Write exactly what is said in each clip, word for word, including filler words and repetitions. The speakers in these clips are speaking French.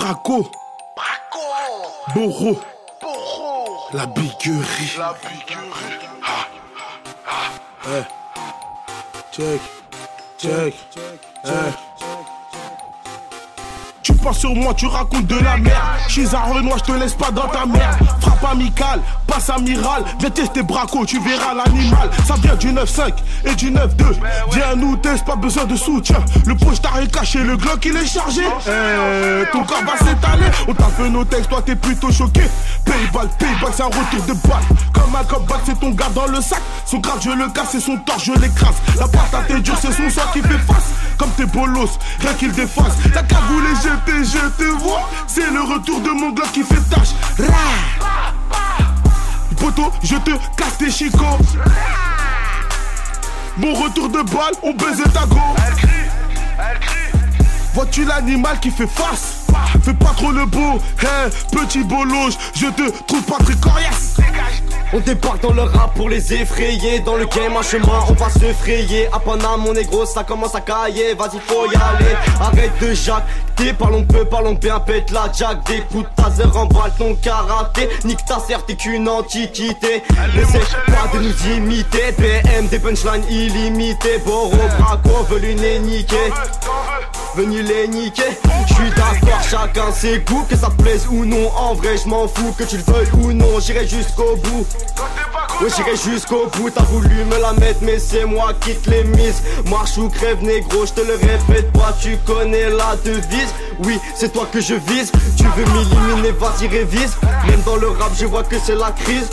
Braco. Braco. Boro. Boro. La biguerie. La biguerie. Ah. Ah. Eh. Check. Check. Eh. Tu passes sur moi, tu racontes de la merde. Chez un Renoir, je te laisse pas dans ta merde. Frappe amicale, passe amiral. Viens tester Braco, tu verras l'animal. Ça vient du neuf cinq et du neuf deux. Viens nous teste, pas besoin de soutien. Le poche est caché, le Glock il est chargé. Eh, ton corps va s'étaler. On t'a fait nos textes, toi t'es plutôt choqué. Payback, payback, c'est un retour de balle. Comme un comeback, c'est ton gars dans le sac. Son crâne je le casse et son torse je l'écrase. La patate est dure, c'est son sang qui fait face. Comme tes bolos, rien qu'il défasse. La cagoule est jetée, je te vois. C'est le retour de mon Glock qui fait tâche. Poto, je te casse tes chicots. Mon retour de balle, on baise ta go. Elle crie, elle crie. Vois-tu l'animal qui fait face? Fais pas trop le beau, hey, petit bologe, je te trouve pas très coriace. On débarque dans le rap pour les effrayer. Dans le game, un chemin, on va se frayer. À Paname, mon négro, ça commence à cailler. Vas-y, faut y aller. Arrête de jacter, parlons peu, parlons bien. Pète la jack, des coups de taser, remballe ton karaté. Nique ta serre, t'es qu'une antiquité. N'essaie pas de nous imiter. B M, des punchlines illimitées. Boro, Braco, veulent les niquer. Venu les niquer. J'suis d'accord, chacun ses goûts. Que ça te plaise ou non, en vrai je m'en fous. Que tu le veuilles ou non, j'irai jusqu'au bout. Ouais, j'irai jusqu'au bout. T'as voulu me la mettre mais c'est moi qui te l'ai mise. Marche ou crève négro, je te le répète pas. Tu connais la devise. Oui, c'est toi que je vise. Tu veux m'éliminer, vas-y révise. Même dans le rap je vois que c'est la crise.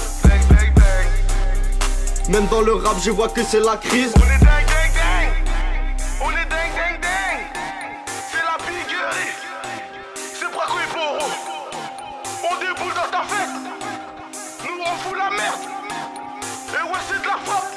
Même dans le rap je vois que c'est la crise. On est dingue, dingue, dingue. On est dingue, dingue, dingue. C'est la biguerie. C'est Braco et Boro. On déboule dans ta fête. Nous on fout la merde. Et ouais c'est de la frappe.